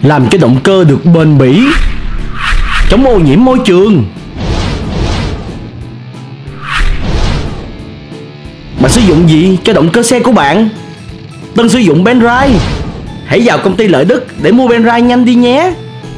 làm cho động cơ được bền bỉ, chống ô nhiễm môi trường. Bạn sử dụng gì cho động cơ xe của bạn? Tân sử dụng Penrite. Hãy vào công ty Lợi Đức để mua Penrite nhanh đi nhé.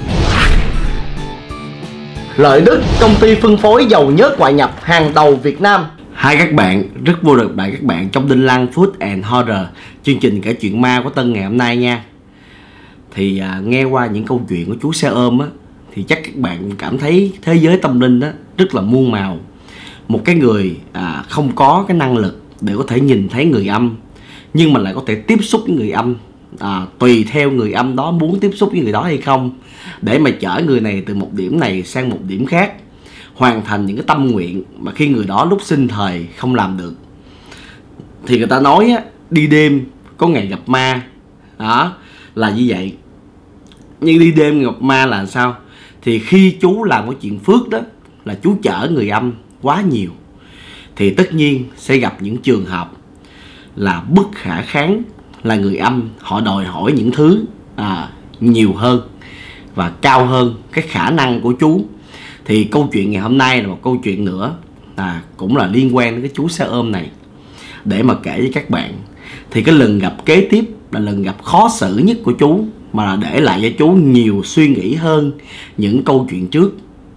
Lợi Đức, công ty phân phối dầu nhớt ngoại nhập hàng đầu Việt Nam. Hai các bạn, rất vui được gặp lại các bạn trong Đinh Lăng Food and Horror, chương trình kể chuyện ma của Tân ngày hôm nay nha. Thì nghe qua những câu chuyện của chú xe ôm á, thì chắc các bạn cảm thấy thế giới tâm linh đó rất là muôn màu. Một cái người không có cái năng lực để có thể nhìn thấy người âm, nhưng mà lại có thể tiếp xúc với người âm, tùy theo người âm đó muốn tiếp xúc với người đó hay không, để mà chở người này từ một điểm này sang một điểm khác, hoàn thành những cái tâm nguyện mà khi người đó lúc sinh thời không làm được. Thì người ta nói á, đi đêm có ngày gặp ma, đó là như vậy. Nhưng đi đêm gặp ma là sao? Thì khi chú làm cái chuyện phước đó, là chú chở người âm quá nhiều, thì tất nhiên sẽ gặp những trường hợp là bất khả kháng, là người âm họ đòi hỏi những thứ nhiều hơn và cao hơn cái khả năng của chú. Thì câu chuyện ngày hôm nay là một câu chuyện nữa, cũng là liên quan đến cái chú xe ôm này, để mà kể với các bạn. Thì cái lần gặp kế tiếp là lần gặp khó xử nhất của chú, mà là để lại cho chú nhiều suy nghĩ hơn những câu chuyện trước.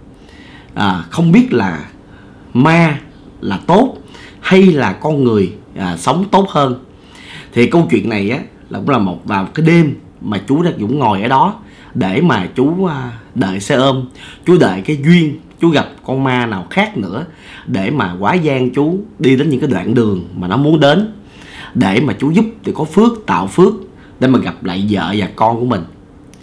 Không biết là ma là tốt hay là con người sống tốt hơn. Thì câu chuyện này á, là cũng là vào cái đêm mà chú Dũng ngồi ở đó để mà chú đợi xe ôm, chú đợi cái duyên, chú gặp con ma nào khác nữa, để mà hóa gian chú đi đến những cái đoạn đường mà nó muốn đến, để mà chú giúp để có phước, tạo phước để mà gặp lại vợ và con của mình.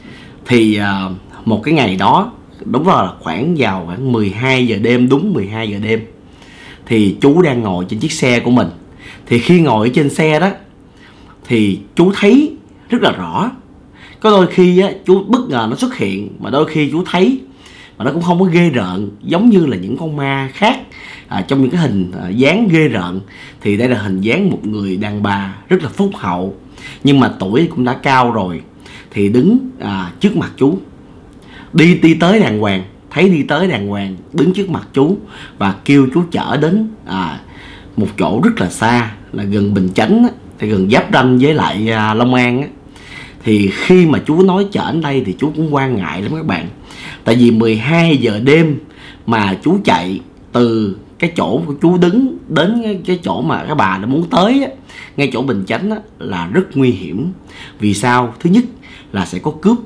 Thì một cái ngày đó, đúng là khoảng 12 giờ đêm, đúng 12 giờ đêm, thì chú đang ngồi trên chiếc xe của mình. Thì khi ngồi ở trên xe đó, thì chú thấy rất là rõ. Có đôi khi á, chú bất ngờ nó xuất hiện, mà đôi khi chú thấy mà nó cũng không có ghê rợn giống như là những con ma khác trong những cái hình dáng ghê rợn. Thì đây là hình dáng một người đàn bà rất là phúc hậu, nhưng mà tuổi cũng đã cao rồi. Thì đứng trước mặt chú, đi tới đàng hoàng, thấy đi tới đàng hoàng, đứng trước mặt chú và kêu chú chở đến một chỗ rất là xa, là gần Bình Chánh á, thì gần giáp ranh với lại Long An á. Thì khi mà chú nói chở đến đây thì chú cũng quan ngại lắm các bạn. Tại vì 12 giờ đêm mà chú chạy từ cái chỗ của chú đứng đến cái chỗ mà cái bà đã muốn tới á, ngay chỗ Bình Chánh á, là rất nguy hiểm. Vì sao? Thứ nhất là sẽ có cướp,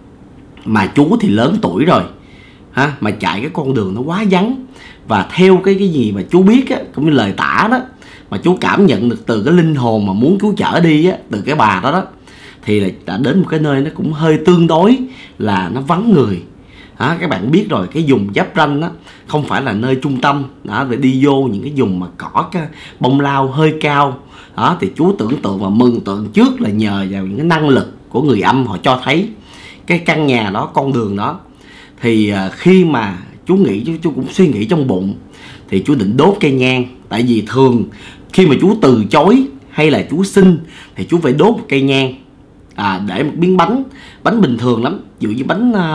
mà chú thì lớn tuổi rồi mà chạy cái con đường nó quá vắng. Và theo cái gì mà chú biết á, cũng như lời tả đó, mà chú cảm nhận được từ cái linh hồn mà muốn chú chở đi á, từ cái bà đó thì là đã đến một cái nơi nó cũng hơi tương đối là nó vắng người. Các bạn biết rồi, cái vùng giáp ranh đó không phải là nơi trung tâm để đi vô những cái vùng mà cỏ cái bông lau hơi cao đó. Thì chú tưởng tượng và mừng tượng trước là nhờ vào những cái năng lực của người âm, họ cho thấy cái căn nhà đó, con đường đó. Thì khi mà chú nghĩ, chú cũng suy nghĩ trong bụng, thì chú định đốt cây nhang. Tại vì thường khi mà chú từ chối hay là chú xin thì chú phải đốt một cây nhang để một miếng bánh bình thường lắm, ví dụ như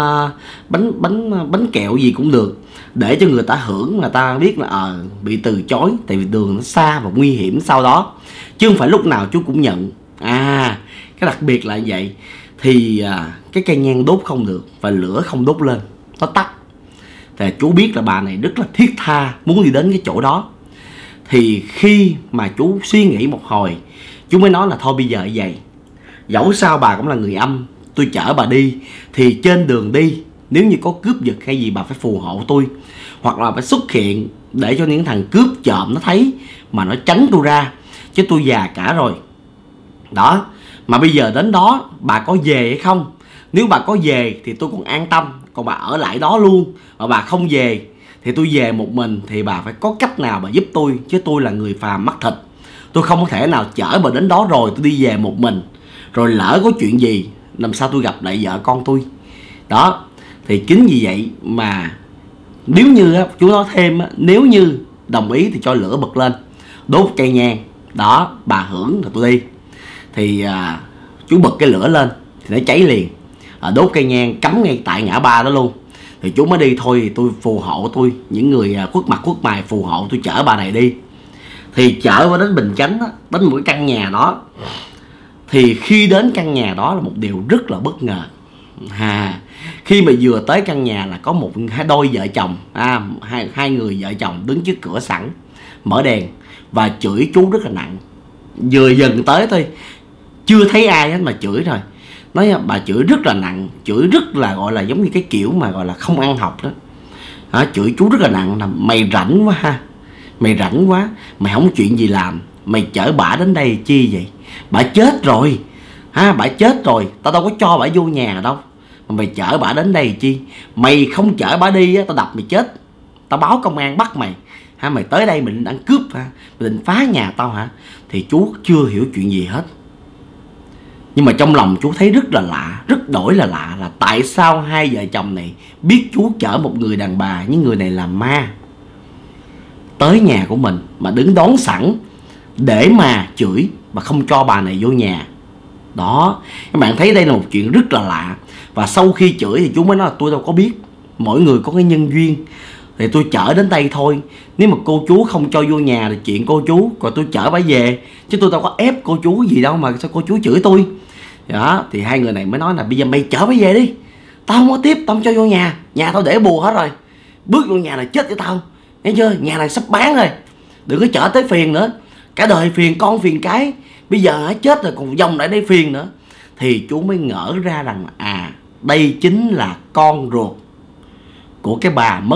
bánh kẹo gì cũng được, để cho người ta hưởng, người ta biết là bị từ chối, tại vì đường nó xa và nguy hiểm sau đó, chứ không phải lúc nào chú cũng nhận. Cái đặc biệt là vậy. Thì cái cây nhang đốt không được và lửa không đốt lên, nó tắt. Thì chú biết là bà này rất là thiết tha muốn đi đến cái chỗ đó. Thì khi mà chú suy nghĩ một hồi, chú mới nói là thôi bây giờ vậy, dẫu sao bà cũng là người âm, tôi chở bà đi, thì trên đường đi nếu như có cướp giật hay gì bà phải phù hộ tôi, hoặc là phải xuất hiện để cho những thằng cướp trộm nó thấy mà nó tránh tôi ra, chứ tôi già cả rồi đó. Mà bây giờ đến đó bà có về hay không? Nếu bà có về thì tôi còn an tâm, còn bà ở lại đó luôn mà bà không về thì tôi về một mình, thì bà phải có cách nào bà giúp tôi, chứ tôi là người phàm mắt thịt, tôi không có thể nào chở bà đến đó rồi tôi đi về một mình, rồi lỡ có chuyện gì làm sao tôi gặp lại vợ con tôi đó. Thì chính vì vậy mà nếu như chú nói thêm, nếu như đồng ý thì cho lửa bật lên, đốt cây nhang đó, bà hưởng rồi tôi đi. Thì chú bật cái lửa lên thì nó cháy liền. đốt cây nhang cắm ngay tại ngã ba đó luôn. Thì chú mới đi thôi, thì tôi phù hộ tôi, những người khuất mặt khuất mày phù hộ tôi chở bà này đi. Thì chở qua đến Bình Chánh đó, đến một cái căn nhà đó. Thì khi đến căn nhà đó là một điều rất là bất ngờ. Khi mà vừa tới căn nhà là có hai đôi vợ chồng, hai người vợ chồng đứng trước cửa sẵn, mở đèn và chửi chú rất là nặng. Vừa dần tới thôi, chưa thấy ai hết mà chửi rồi. Nói bà chửi rất là nặng, chửi rất là gọi là giống như cái kiểu mà gọi là không ăn học đó. Chửi chú rất là nặng là mày rảnh quá ha, mày rảnh quá, mày không chuyện gì làm, mày chở bả đến đây chi vậy? Bả chết rồi, bả chết rồi, tao đâu có cho bả vô nhà đâu, mà mày chở bả đến đây chi? Mày không chở bả đi á, tao đập mày chết, tao báo công an bắt mày. Mày tới đây mình định ăn cướp hả? Mày định phá nhà tao hả? Thì chú chưa hiểu chuyện gì hết. Nhưng mà trong lòng chú thấy rất là lạ, rất đổi là lạ, là tại sao hai vợ chồng này biết chú chở một người đàn bà, những người này là ma, tới nhà của mình mà đứng đón sẵn để mà chửi mà không cho bà này vô nhà. Đó, các bạn thấy đây là một chuyện rất là lạ. Và sau khi chửi thì chú mới nói là tôi đâu có biết, mỗi người có cái nhân duyên, thì tôi chở đến đây thôi. Nếu mà cô chú không cho vô nhà thì chuyện cô chú, còn tôi chở bà về, chứ tôi đâu có ép cô chú gì đâu mà sao cô chú chửi tôi. Đó, thì hai người này mới nói là bây giờ mày chở bà về đi, tao không có tiếp, tao không cho vô nhà, nhà tao để bùa hết rồi, bước vô nhà này chết với tao, nghe chưa? Nhà này sắp bán rồi, đừng có chở tới phiền nữa, cả đời phiền con phiền cái, bây giờ chết rồi còn vòng lại đây phiền nữa. Thì chú mới ngỡ ra rằng đây chính là con ruột của cái bà mất,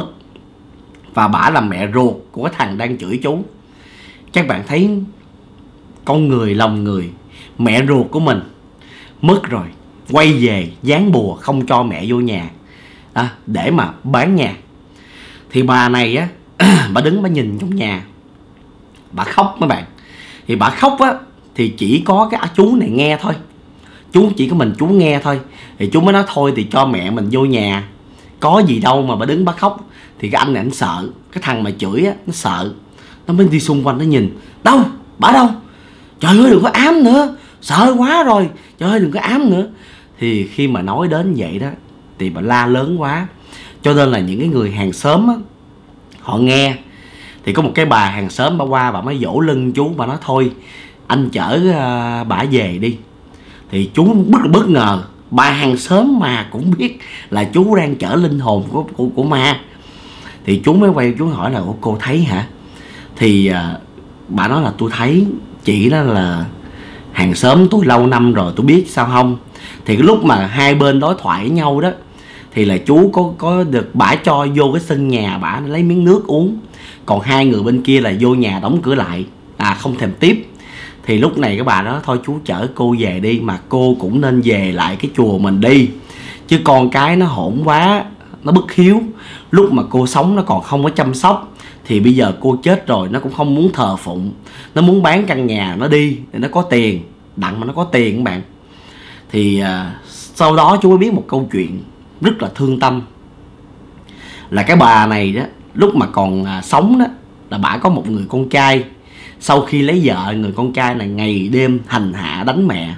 và bả là mẹ ruột của cái thằng đang chửi chú. Các bạn thấy con người, lòng người, mẹ ruột của mình mất rồi, quay về dán bùa không cho mẹ vô nhà để mà bán nhà. Thì bà này á bà đứng bà nhìn trong nhà, bà khóc mấy bạn. Thì bà khóc á thì chỉ có cái chú này nghe thôi, chú chỉ có mình chú nghe thôi. Thì chú mới nói thôi thì cho mẹ mình vô nhà, có gì đâu mà bà đứng bà khóc. Thì cái anh này anh sợ, cái thằng mà chửi á nó sợ, nó mới đi xung quanh nó nhìn, đâu bà đâu, trời ơi đừng có ám nữa, sợ quá rồi, trời ơi đừng có ám nữa. Thì khi mà nói đến vậy đó thì bà la lớn quá, cho nên là những cái người hàng xóm á họ nghe. Thì có một cái bà hàng xóm bà qua, bà mới vỗ lưng chú, bà nói thôi anh chở bà về đi. Thì chú bất ngờ, bà hàng xóm mà cũng biết là chú đang chở linh hồn của ma. Thì chú mới quay chú hỏi là cô thấy hả? Thì bà nói là tôi thấy, chị đó là hàng xóm tôi lâu năm rồi, tôi biết sao không. Thì cái lúc mà hai bên đối thoại với nhau đó thì là chú có được bả cho vô cái sân nhà bả lấy miếng nước uống, còn hai người bên kia là vô nhà đóng cửa lại, không thèm tiếp. Thì lúc này các bà nói thôi chú chở cô về đi, mà cô cũng nên về lại cái chùa mình đi, chứ con cái nó hỗn quá, nó bất hiếu. Lúc mà cô sống nó còn không có chăm sóc, thì bây giờ cô chết rồi nó cũng không muốn thờ phụng, nó muốn bán căn nhà nó đi thì nó có tiền, đặng mà nó có tiền các bạn. Thì sau đó chú mới biết một câu chuyện rất là thương tâm, là cái bà này đó lúc mà còn sống đó là bả có một người con trai. Sau khi lấy vợ, người con trai này ngày đêm hành hạ đánh mẹ,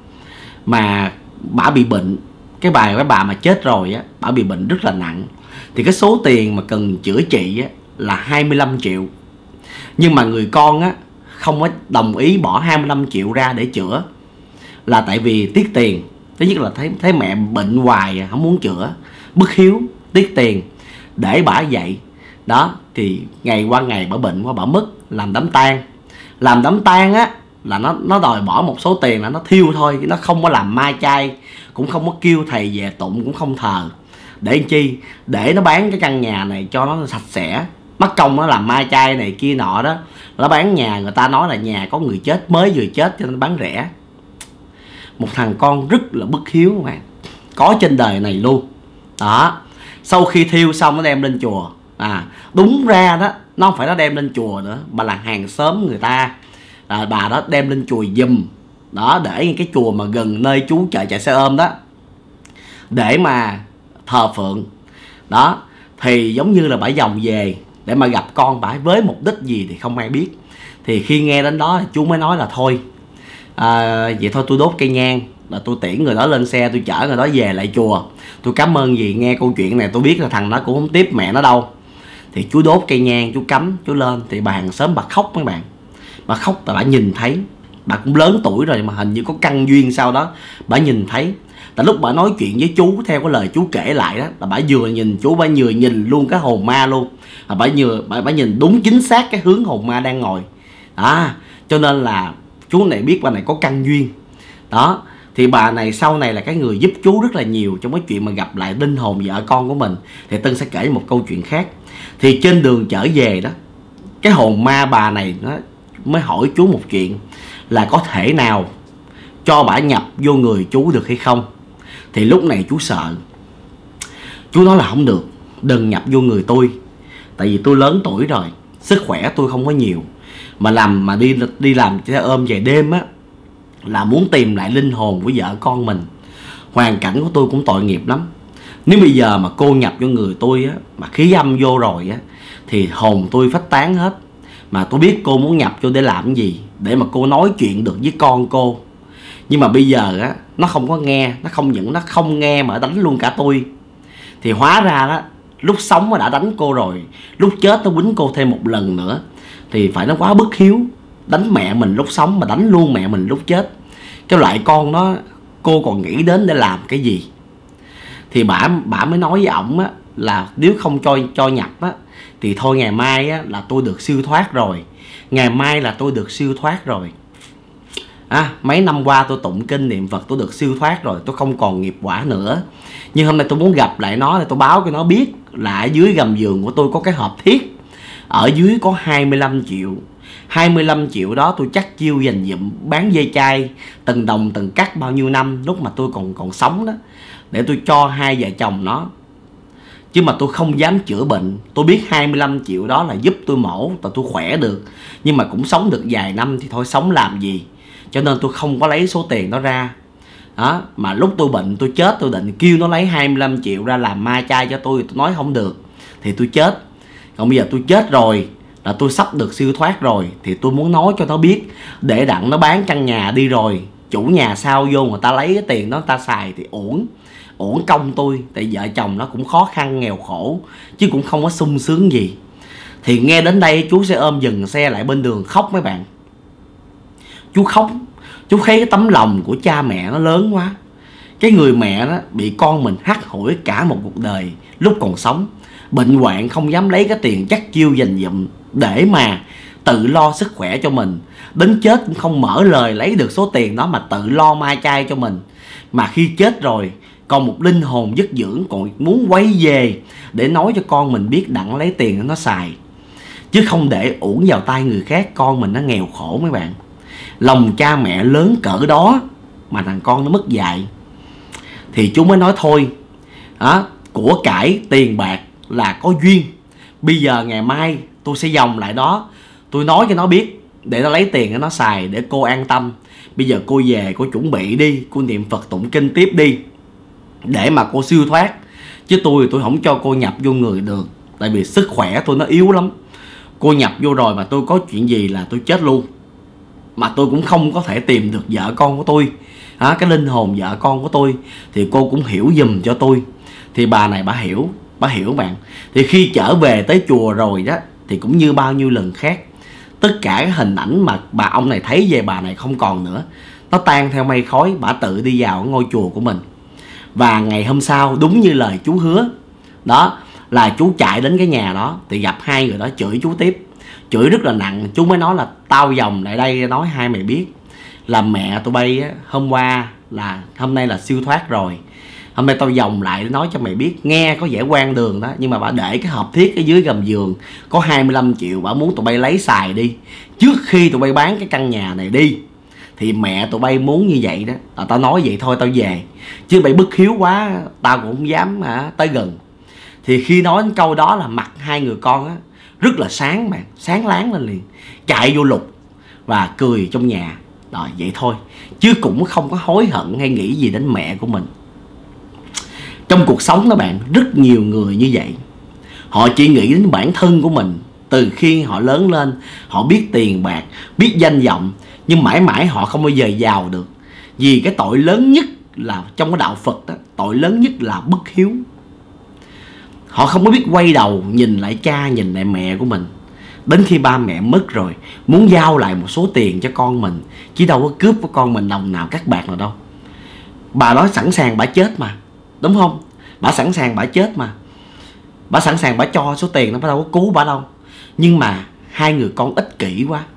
mà bả bị bệnh. Cái bà mà chết rồi á, bả bị bệnh rất là nặng. Thì cái số tiền mà cần chữa trị á là 25 triệu. Nhưng mà người con á không có đồng ý bỏ 25 triệu ra để chữa, là tại vì tiếc tiền. Thứ nhất là thấy mẹ bệnh hoài không muốn chữa, bất hiếu, tiếc tiền để bả dậy. Đó, thì ngày qua ngày bả bệnh quá, bả mất, làm đám tang. Làm đám tang á là nó đòi bỏ một số tiền là nó thiêu thôi, nó không có làm ma chay, cũng không có kêu thầy về tụng, cũng không thờ. Để chi? Để nó bán cái căn nhà này cho nó sạch sẽ, mất công nó làm ma chay này kia nọ đó. Nó bán nhà, người ta nói là nhà có người chết, mới vừa chết cho nên bán rẻ. Một thằng con rất là bất hiếu các bạn, có trên đời này luôn. Đó, sau khi thiêu xong nó đem lên chùa. Đúng ra đó, nó không phải nó đem lên chùa nữa, mà là hàng xóm người ta, bà đó đem lên chùa giùm. Đó, để cái chùa mà gần nơi chú chạy xe ôm đó, để mà thờ phượng. Đó, thì giống như là bả vòng về để mà gặp con bả, với mục đích gì thì không ai biết. Thì khi nghe đến đó chú mới nói là thôi vậy thôi tôi đốt cây nhang là tôi tiễn người đó lên xe, tôi chở người đó về lại chùa. Tôi cảm ơn gì nghe câu chuyện này, tôi biết là thằng đó cũng không tiếp mẹ nó đâu. Thì chú đốt cây nhang, chú cắm, chú lên. Thì bà hàng xóm bà khóc mấy bạn. Bà khóc tại bà nhìn thấy. Bà cũng lớn tuổi rồi mà hình như có căn duyên sau đó bà nhìn thấy. Tại lúc bà nói chuyện với chú, theo cái lời chú kể lại đó, là bà vừa nhìn chú, bà vừa nhìn luôn cái hồn ma luôn. Bà nhìn đúng chính xác cái hướng hồn ma đang ngồi. Cho nên là chú này biết bà này có căn duyên. Đó, thì bà này sau này là cái người giúp chú rất là nhiều trong cái chuyện mà gặp lại linh hồn vợ con của mình. Thì Tân sẽ kể một câu chuyện khác. Thì trên đường trở về đó, cái hồn ma bà này nó mới hỏi chú một chuyện là có thể nào cho bả nhập vô người chú được hay không. Thì lúc này chú sợ. Chú nói là không được, đừng nhập vô người tôi. Tại vì tôi lớn tuổi rồi, sức khỏe tôi không có nhiều. Mà đi làm xe ôm về đêm á, là muốn tìm lại linh hồn của vợ con mình. Hoàn cảnh của tôi cũng tội nghiệp lắm. Nếu bây giờ mà cô nhập vô người tôi á, mà khí âm vô rồi á, thì hồn tôi phách tán hết. Mà tôi biết cô muốn nhập vô để làm cái gì, để mà cô nói chuyện được với con cô. Nhưng mà bây giờ á, nó không có nghe. Nó không nghe mà đánh luôn cả tôi. Thì hóa ra đó, lúc sống mà đã đánh cô rồi, lúc chết nó quýnh cô thêm một lần nữa. Thì phải nó quá bất hiếu. Đánh mẹ mình lúc sống mà đánh luôn mẹ mình lúc chết. Cái loại con đó cô còn nghĩ đến để làm cái gì. Thì bả mới nói với ổng á, là nếu không cho nhập á, thì thôi ngày mai á, là tôi được siêu thoát rồi. Ngày mai là tôi được siêu thoát rồi. Mấy năm qua tôi tụng kinh niệm Phật, tôi được siêu thoát rồi, tôi không còn nghiệp quả nữa. Nhưng hôm nay tôi muốn gặp lại nó để tôi báo cho nó biết là ở dưới gầm giường của tôi có cái hộp thiết. Ở dưới có 25 triệu. 25 triệu đó tôi chắc chiêu dành dụm bán dây chai từng đồng từng cắt bao nhiêu năm lúc mà tôi còn sống đó, để tôi cho hai vợ chồng nó. Chứ mà tôi không dám chữa bệnh. Tôi biết 25 triệu đó là giúp tôi mổ và tôi khỏe được, nhưng mà cũng sống được vài năm thì thôi sống làm gì. Cho nên tôi không có lấy số tiền đó ra. Mà lúc tôi bệnh tôi chết, tôi định kêu nó lấy 25 triệu ra làm ma chay cho tôi nói không được thì tôi chết. Còn bây giờ tôi chết rồi, là tôi sắp được siêu thoát rồi, thì tôi muốn nói cho nó biết, để đặng nó bán căn nhà đi rồi chủ nhà sau vô người ta lấy cái tiền đó người ta xài thì uổng công tôi. Tại vợ chồng nó cũng khó khăn nghèo khổ chứ cũng không có sung sướng gì. Thì nghe đến đây chú sẽ ôm dừng xe lại bên đường khóc mấy bạn. Chú khóc, chú thấy cái tấm lòng của cha mẹ nó lớn quá. Cái người mẹ đó bị con mình hắt hủi cả một cuộc đời lúc còn sống, bệnh hoạn không dám lấy cái tiền chắc chiêu dành dụm để mà tự lo sức khỏe cho mình. Đến chết cũng không mở lời lấy được số tiền đó mà tự lo mai chay cho mình. Mà khi chết rồi còn một linh hồn dứt dưỡng còn muốn quay về để nói cho con mình biết đặng lấy tiền nó xài, chứ không để uổng vào tay người khác. Con mình nó nghèo khổ mấy bạn. Lòng cha mẹ lớn cỡ đó mà thằng con nó mất dạy. Thì chú mới nói thôi, của cải tiền bạc là có duyên. Bây giờ ngày mai tôi sẽ vòng lại đó, tôi nói cho nó biết để nó lấy tiền để nó xài, để cô an tâm. Bây giờ cô về cô chuẩn bị đi, cô niệm Phật tụng kinh tiếp đi, để mà cô siêu thoát. Chứ tôi không cho cô nhập vô người được. Tại vì sức khỏe tôi nó yếu lắm. Cô nhập vô rồi mà tôi có chuyện gì là tôi chết luôn. Mà tôi cũng không có thể tìm được vợ con của tôi, cái linh hồn vợ con của tôi. Thì cô cũng hiểu giùm cho tôi. Thì bà này bà hiểu bạn. Thì khi trở về tới chùa rồi đó, thì cũng như bao nhiêu lần khác, tất cả cái hình ảnh mà ông này thấy về bà này không còn nữa. Nó tan theo mây khói, bà tự đi vào ngôi chùa của mình. Và ngày hôm sau đúng như lời chú hứa đó, là chú chạy đến cái nhà đó thì gặp hai người đó chửi chú tiếp. Chửi rất là nặng. Chú mới nói là tao vòng lại đây nói hai mày biết là mẹ tụi bay á, hôm nay là siêu thoát rồi. Hôm nay tao vòng lại để nói cho mày biết. Nghe có vẻ quan đường đó, nhưng mà bà để cái hộp thiết ở dưới gầm giường có 25 triệu. Bà muốn tụi bay lấy xài đi trước khi tụi bay bán cái căn nhà này đi. Thì mẹ tụi bay muốn như vậy đó. Tao nói vậy thôi tao về, chứ mày bức hiếu quá tao cũng không dám tới gần. Thì khi nói đến câu đó là mặt hai người con á rất là sáng bạn, sáng láng lên liền, chạy vô lục và cười trong nhà. Rồi vậy thôi, chứ cũng không có hối hận hay nghĩ gì đến mẹ của mình. Trong cuộc sống đó bạn, rất nhiều người như vậy. Họ chỉ nghĩ đến bản thân của mình. Từ khi họ lớn lên, họ biết tiền bạc, biết danh vọng, nhưng mãi mãi họ không bao giờ giàu được. Vì cái tội lớn nhất là trong cái đạo Phật đó, tội lớn nhất là bất hiếu. Họ không có biết quay đầu nhìn lại cha, nhìn lại mẹ của mình. Đến khi ba mẹ mất rồi, muốn giao lại một số tiền cho con mình, chứ đâu có cướp của con mình đồng nào cắt bạc nào đâu. Bà nói sẵn sàng bà chết mà, đúng không? Bà sẵn sàng bà chết mà, bà sẵn sàng bà cho số tiền đó, bà đâu có cứu bà đâu. Nhưng mà hai người con ích kỷ quá,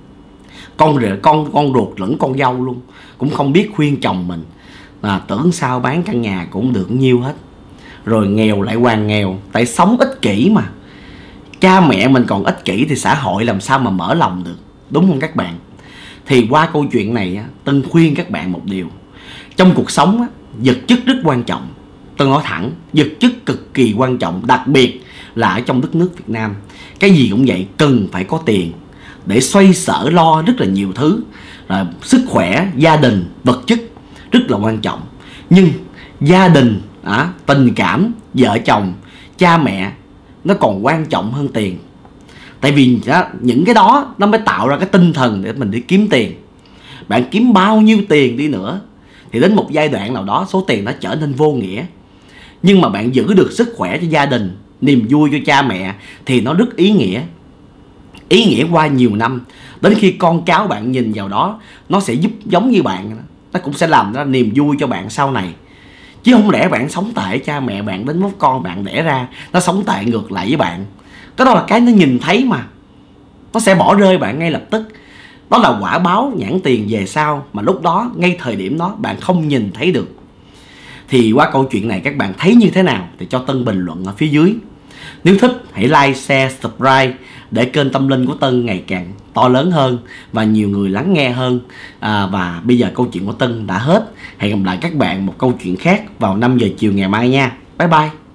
con ruột lẫn con dâu luôn cũng không biết khuyên chồng mình, tưởng sao bán căn nhà cũng được nhiêu hết, rồi nghèo lại hoàng nghèo, tại sống ích kỷ mà. Cha mẹ mình còn ích kỷ thì xã hội làm sao mà mở lòng được, đúng không các bạn? Thì qua câu chuyện này Tân khuyên các bạn một điều. Trong cuộc sống vật chất rất quan trọng. Tân nói thẳng, vật chất cực kỳ quan trọng, đặc biệt là ở trong đất nước Việt Nam. Cái gì cũng vậy, cần phải có tiền để xoay sở lo rất là nhiều thứ. Sức khỏe, gia đình, vật chất rất là quan trọng. Nhưng gia đình, tình cảm, vợ chồng, cha mẹ nó còn quan trọng hơn tiền. Tại vì những cái đó nó mới tạo ra cái tinh thần để mình đi kiếm tiền. Bạn kiếm bao nhiêu tiền đi nữa thì đến một giai đoạn nào đó số tiền nó trở nên vô nghĩa. Nhưng mà bạn giữ được sức khỏe cho gia đình, niềm vui cho cha mẹ thì nó rất ý nghĩa. Ý nghĩa qua nhiều năm, đến khi con cháu bạn nhìn vào đó, nó sẽ giúp giống như bạn, nó cũng sẽ làm ra niềm vui cho bạn sau này. Chứ không lẽ bạn sống tệ cha mẹ bạn, đến lúc con bạn đẻ ra nó sống tệ ngược lại với bạn. Cái đó là cái nó nhìn thấy mà, nó sẽ bỏ rơi bạn ngay lập tức. Đó là quả báo nhãn tiền về sau, mà lúc đó, ngay thời điểm đó bạn không nhìn thấy được. Thì qua câu chuyện này các bạn thấy như thế nào thì cho Tân bình luận ở phía dưới. Nếu thích hãy like, share, subscribe để kênh Tâm Linh của Tân ngày càng to lớn hơn và nhiều người lắng nghe hơn. Và bây giờ câu chuyện của Tân đã hết. Hẹn gặp lại các bạn một câu chuyện khác vào 5 giờ chiều ngày mai nha. Bye bye.